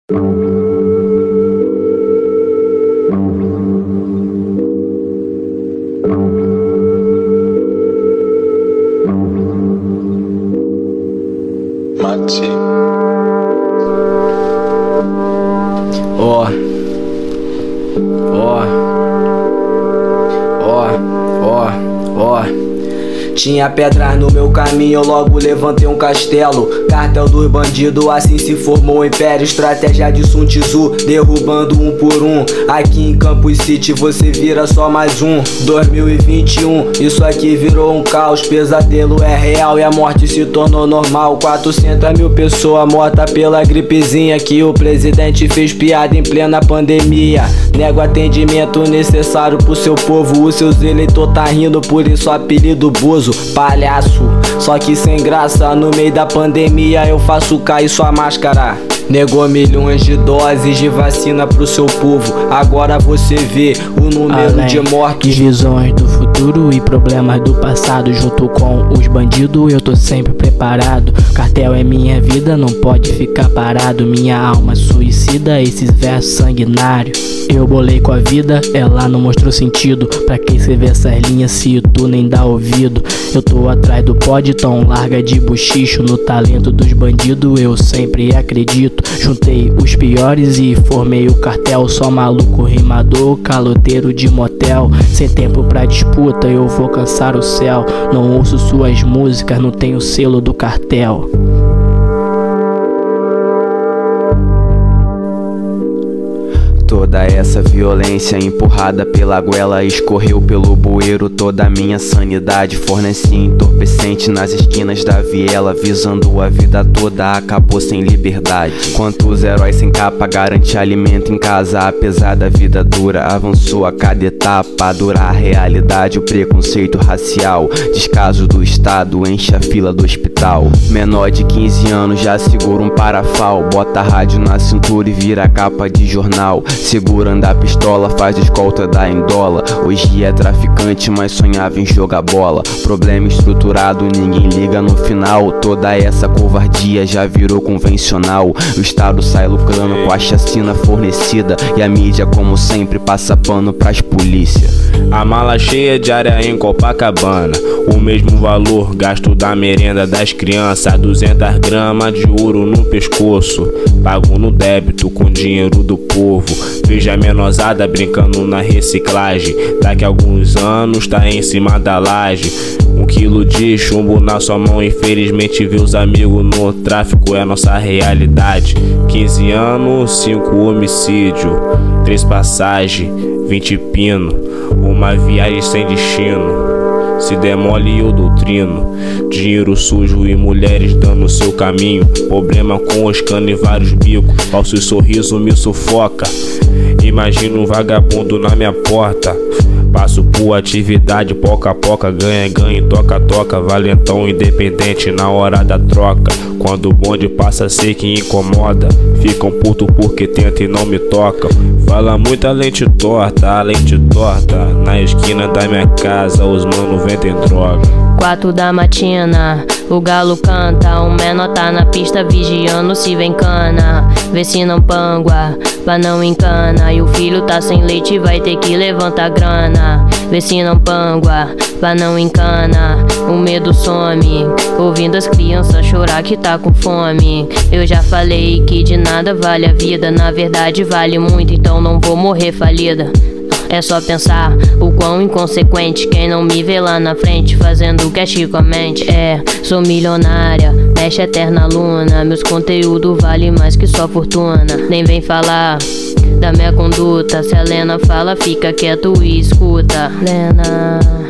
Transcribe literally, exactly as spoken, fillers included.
Mati. Ó, ó, ó, ó, ó. Tinha pedras no meu caminho, eu logo levantei um castelo. Cartel dos bandidos, assim se formou o império. Estratégia de Sun Tzu, derrubando um por um. Aqui em Campus City você vira só mais um. dois mil e vinte e um, isso aqui virou um caos. Pesadelo é real e a morte se tornou normal. Quatrocentas mil pessoas mortas pela gripezinha que o presidente fez piada em plena pandemia. Nego atendimento necessário pro seu povo. Os seus eleitores tá rindo, por isso apelido Bozo. Palhaço, só que sem graça. No meio da pandemia eu faço cair sua máscara. Negou milhões de doses de vacina pro seu povo. Agora você vê o número Além de mortos. De visões do futuro e problemas do passado. Junto com os bandidos eu tô sempre preparado. Cartel é minha vida, não pode ficar parado. Minha alma suicida, esses versos sanguinários. Eu bolei com a vida, ela não mostrou sentido. Pra que escrever essas linhas se tu nem dá ouvido? Eu tô atrás do pódio, tão larga de buchicho. No talento dos bandidos eu sempre acredito. Juntei os piores e formei o cartel. Só maluco, rimador, caloteiro de motel. Sem tempo pra disputa, eu vou cansar o céu. Não ouço suas músicas, não tenho selo do cartel. Toda essa violência empurrada pela goela escorreu pelo bueiro. Toda a minha sanidade fornecia entorpecente nas esquinas da viela. Visando a vida toda, acabou sem liberdade. Quantos heróis sem capa garante alimento em casa. Apesar da vida dura, avançou a cada etapa. Dura a realidade, o preconceito racial. Descaso do Estado, enche a fila do hospital. Menor de quinze anos já segura um parafal. Bota a rádio na cintura e vira a capa de jornal. Segurando a pistola, faz escolta da Indola. Hoje é traficante, mas sonhava em jogar bola. Problema estruturado, ninguém liga no final. Toda essa covardia já virou convencional. O Estado sai lucrando com a chacina fornecida. E a mídia, como sempre, passa pano pras polícias. A mala cheia de areia em Copacabana. O mesmo valor, gasto da merenda das crianças. Duzentas gramas de ouro no pescoço. Pago no débito com dinheiro do povo. Veja a menosada brincando na reciclagem. Daqui a alguns anos tá em cima da laje. Um quilo de chumbo na sua mão. Infelizmente vê os amigos no tráfico, é nossa realidade. Quinze anos, cinco homicídios, três passagens, vinte pino. Uma viagem sem destino. Se demole eu doutrino. Dinheiro sujo e mulheres dando seu caminho. Problema com os canos e vários bicos. Falso sorriso me sufoca. Imagina um vagabundo na minha porta. Passo por atividade, poca a poca, ganha, ganha, toca, toca. Valentão independente na hora da troca. Quando o bonde passa, sei que incomoda. Ficam puto porque tenta e não me toca. Fala muita lente torta, a lente torta. Na esquina da minha casa, os mano vendem droga. Quatro da matina, o galo canta. O menor tá na pista vigiando se vem cana. Vê se não pangua, pra não encana. E o filho tá sem leite, vai ter que levantar grana. Vê se não pangua, pra não encana. O medo some, ouvindo as crianças chorar que tá com fome. Eu já falei que de nada vale a vida. Na verdade vale muito, então não vou morrer falida. É só pensar o quão inconsequente. Quem não me vê lá na frente fazendo cash com a mente. É, sou milionária, mexe eterna luna. Meus conteúdos valem mais que sua fortuna. Nem vem falar da minha conduta. Se a Lena fala, fica quieto e escuta. Lena